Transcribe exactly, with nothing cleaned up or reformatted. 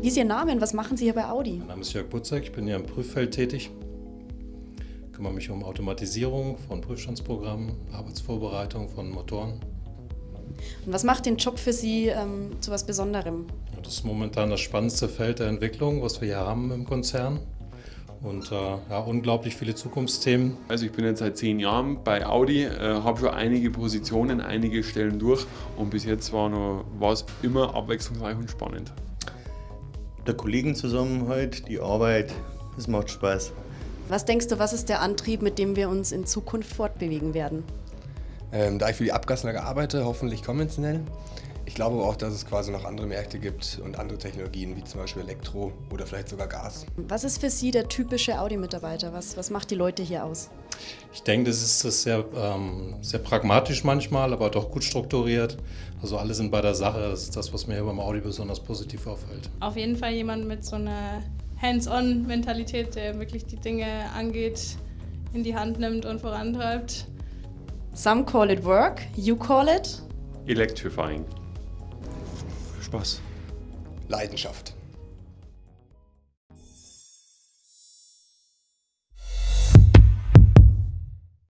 Wie ist Ihr Name und was machen Sie hier bei Audi? Mein Name ist Jörg Butzek, ich bin hier im Prüffeld tätig. Ich kümmere mich um Automatisierung von Prüfstandsprogrammen, Arbeitsvorbereitung von Motoren. Und was macht den Job für Sie ähm, zu was Besonderem? Ja, das ist momentan das spannendste Feld der Entwicklung, was wir hier haben im Konzern. Und äh, ja, unglaublich viele Zukunftsthemen. Also ich bin jetzt seit zehn Jahren bei Audi, äh, habe schon einige Positionen, einige Stellen durch und bis jetzt war noch, war es immer abwechslungsreich und spannend. Der Kollegenzusammenhalt, die Arbeit, es macht Spaß. Was denkst du, was ist der Antrieb, mit dem wir uns in Zukunft fortbewegen werden? Ähm, da ich für die Abgasanlage arbeite, hoffentlich konventionell. Ich glaube aber auch, dass es quasi noch andere Märkte gibt und andere Technologien, wie zum Beispiel Elektro oder vielleicht sogar Gas. Was ist für Sie der typische Audi-Mitarbeiter? Was, was macht die Leute hier aus? Ich denke, das ist das sehr, ähm, sehr pragmatisch manchmal, aber doch gut strukturiert. Also alle sind bei der Sache, das ist das, was mir hier beim Audi besonders positiv auffällt. Auf jeden Fall jemand mit so einer Hands-on-Mentalität, der wirklich die Dinge angeht, in die Hand nimmt und vorantreibt. Some call it work, you call it? Electrifying. Spaß. Leidenschaft.